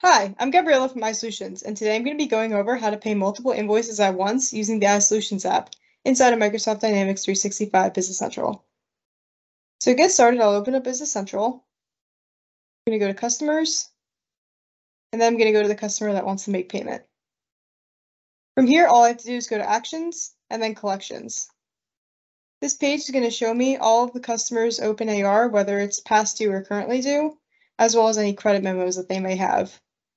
Hi, I'm Gabriella from iSolutions, and today I'm going to be going over how to pay multiple invoices at once using the iSolutions app inside of Microsoft Dynamics 365 Business Central. So to get started, I'll open up Business Central. I'm going to go to Customers, and then I'm going to go to the customer that wants to make payment. From here, all I have to do is go to Actions and then Collections. This page is going to show me all of the customers' open AR, whether it's past due or currently due, as well as any credit memos that they may have.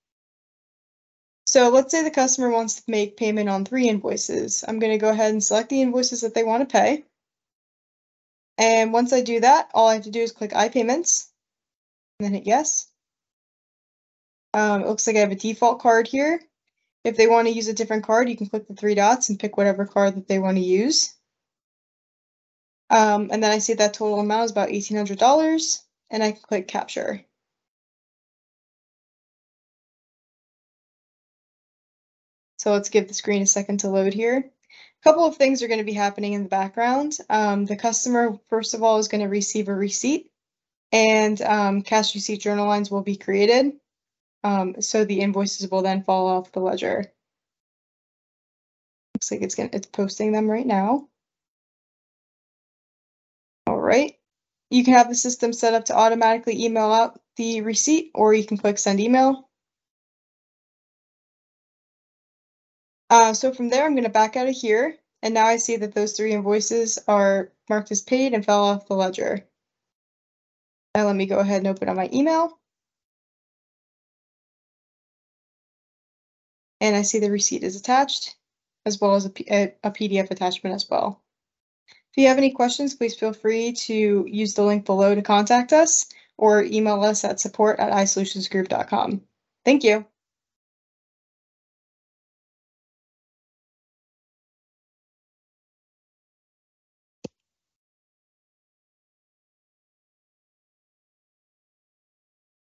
So let's say the customer wants to make payment on 3 invoices. I'm going to go ahead and select the invoices that they want to pay. And once I do that, all I have to do is click iPayments and then hit yes. It looks like I have a default card here. If they want to use a different card, you can click the 3 dots and pick whatever card that they want to use. And then I see that total amount is about $1,800, and I can click Capture. So let's give the screen a second to load here. A couple of things are going to be happening in the background. The customer, first of all, is going to receive a receipt, and cash receipt journal lines will be created. So the invoices will then fall off the ledger. Looks like it's posting them right now. All right. You can have the system set up to automatically email out the receipt, or you can click Send Email. So from there, I'm going to back out of here, and now I see that those 3 invoices are marked as paid and fell off the ledger. Now let me go ahead and open up my email. And I see the receipt is attached, as well as a PDF attachment as well. If you have any questions, please feel free to use the link below to contact us or email us at support@isolutionsgroup.com. Thank you.